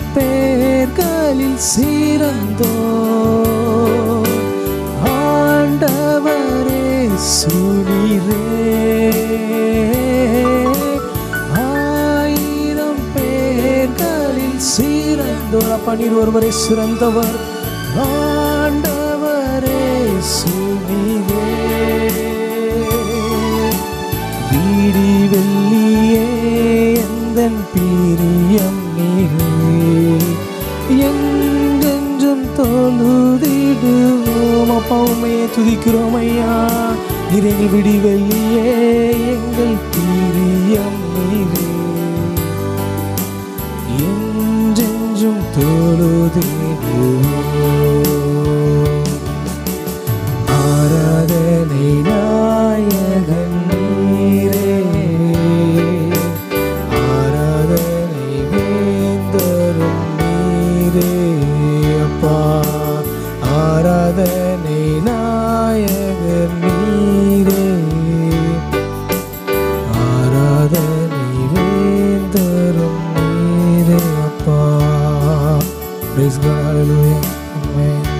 பேர்களில் சிறந்தோர் ஆண்டவரே சுனிரே. 1000 பேர்களில் சிறந்தோர். அப்பா நீர் ஒருவரே சிறந்தவர். ஆண்டவரே சுனிரே. வீடி வெள்ளியே எந்தன் பிரியம் நீரே. எங்கென்றும் தொழுதிடுவோம். அப்பா உம்மையே துதிக்கிறோம் ஐயா. நீர் எங்கள் விடி வெள்ளியே எங்கள் பிரியம் நீரே. என்றென்றும் தொழுதிடுவோம். ஆராதனை நாயகன் நீரே. ஆராதனை வேந்தரும் நீரே. அப்பா ஆராதனை நாயகன் நீரே. ஆராதனை வேந்தரும் நீரே. அப்பா. Praise God. Hallelujah. Amen.